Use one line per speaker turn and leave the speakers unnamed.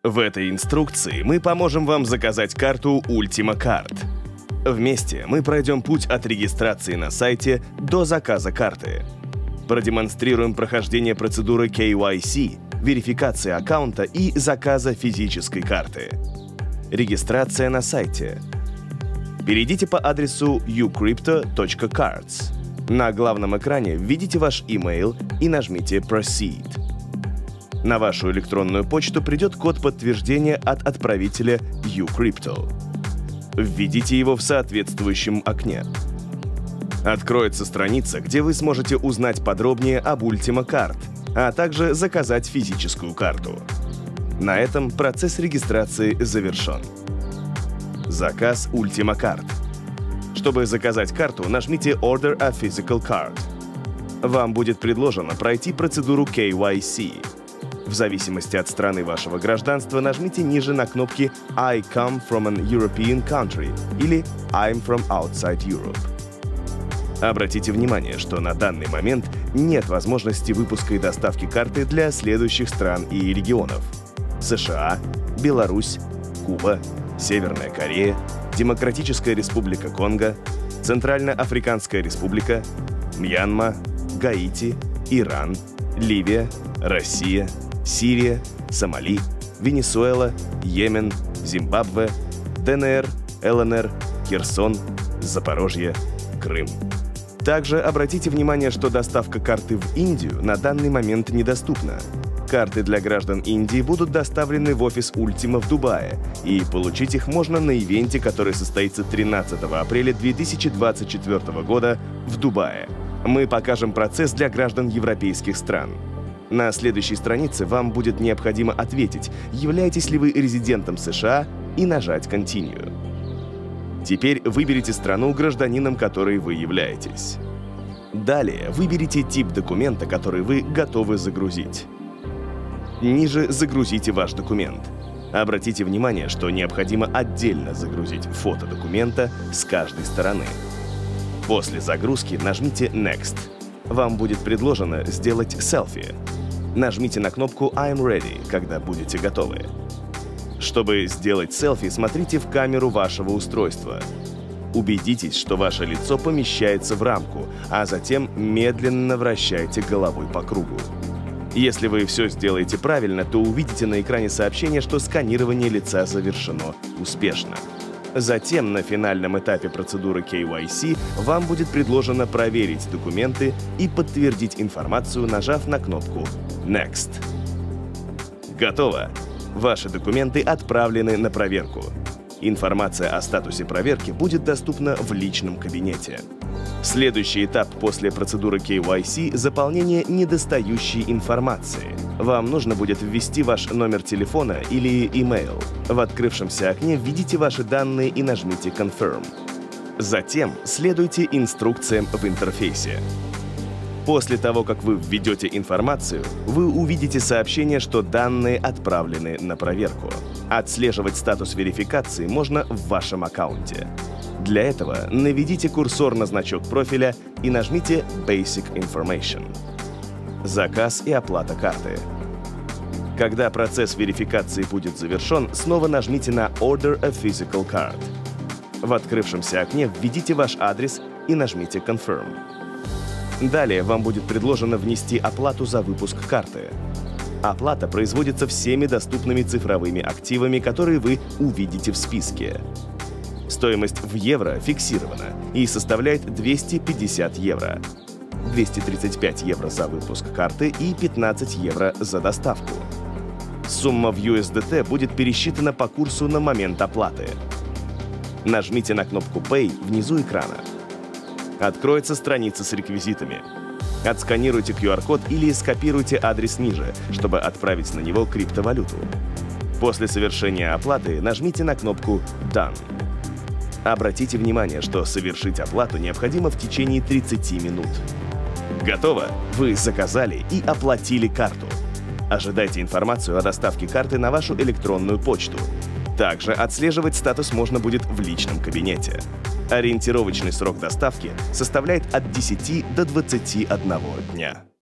В этой инструкции мы поможем вам заказать карту Ultima Card. Вместе мы пройдем путь от регистрации на сайте до заказа карты. Продемонстрируем прохождение процедуры KYC, верификации аккаунта и заказа физической карты. Регистрация на сайте. Перейдите по адресу ucrypto.cards. На главном экране введите ваш email и нажмите Proceed. На вашу электронную почту придет код подтверждения от отправителя uCrypto. Введите его в соответствующем окне. Откроется страница, где вы сможете узнать подробнее об Ultima Card, а также заказать физическую карту. На этом процесс регистрации завершен. Заказ Ultima Card. Чтобы заказать карту, нажмите Order a Physical Card. Вам будет предложено пройти процедуру KYC. В зависимости от страны вашего гражданства нажмите ниже на кнопки I come from an European country или I'm from outside Europe. Обратите внимание, что на данный момент нет возможности выпуска и доставки карты для следующих стран и регионов: США, Беларусь, Куба, Северная Корея, Демократическая Республика Конго, Центральноафриканская Республика, Мьянма, Гаити, Иран, Ливия, Россия, Сирия, Сомали, Венесуэла, Йемен, Зимбабве, ДНР, ЛНР, Херсон, Запорожье, Крым. Также обратите внимание, что доставка карты в Индию на данный момент недоступна. Карты для граждан Индии будут доставлены в офис Ultima в Дубае, и получить их можно на ивенте, который состоится 13 апреля 2024 года в Дубае. Мы покажем процесс для граждан европейских стран. На следующей странице вам будет необходимо ответить, являетесь ли вы резидентом США, и нажать Continue. Теперь выберите страну, гражданином которой вы являетесь. Далее выберите тип документа, который вы готовы загрузить. Ниже загрузите ваш документ. Обратите внимание, что необходимо отдельно загрузить фото документа с каждой стороны. После загрузки нажмите Next. Вам будет предложено сделать селфи. Нажмите на кнопку I'm ready, когда будете готовы. Чтобы сделать селфи, смотрите в камеру вашего устройства. Убедитесь, что ваше лицо помещается в рамку, а затем медленно вращайте головой по кругу. Если вы все сделаете правильно, то увидите на экране сообщение, что сканирование лица завершено успешно. Затем на финальном этапе процедуры KYC вам будет предложено проверить документы и подтвердить информацию, нажав на кнопку Next. Готово! Ваши документы отправлены на проверку. Информация о статусе проверки будет доступна в личном кабинете. Следующий этап после процедуры KYC — заполнение недостающей информации. Вам нужно будет ввести ваш номер телефона или email. В открывшемся окне введите ваши данные и нажмите Confirm. Затем следуйте инструкциям в интерфейсе. После того, как вы введете информацию, вы увидите сообщение, что данные отправлены на проверку. Отслеживать статус верификации можно в вашем аккаунте. Для этого наведите курсор на значок профиля и нажмите Basic Information. Заказ и оплата карты. Когда процесс верификации будет завершен, снова нажмите на Order a Physical Card. В открывшемся окне введите ваш адрес и нажмите Confirm. Далее вам будет предложено внести оплату за выпуск карты. Оплата производится всеми доступными цифровыми активами, которые вы увидите в списке. Стоимость в евро фиксирована и составляет 250 евро. 235 евро за выпуск карты и 15 евро за доставку. Сумма в USDT будет пересчитана по курсу на момент оплаты. Нажмите на кнопку Pay внизу экрана. Откроется страница с реквизитами. Отсканируйте QR-код или скопируйте адрес ниже, чтобы отправить на него криптовалюту. После совершения оплаты нажмите на кнопку Done. Обратите внимание, что совершить оплату необходимо в течение 30 минут. Готово! Вы заказали и оплатили карту. Ожидайте информацию о доставке карты на вашу электронную почту. Также отслеживать статус можно будет в личном кабинете. Ориентировочный срок доставки составляет от 10 до 21 дня.